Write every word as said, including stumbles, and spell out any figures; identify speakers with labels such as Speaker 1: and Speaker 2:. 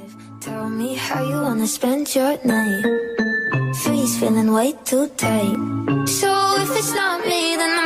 Speaker 1: Tell me how you wanna spend your night. Three's feeling way too tight. So if it's not me, then I'm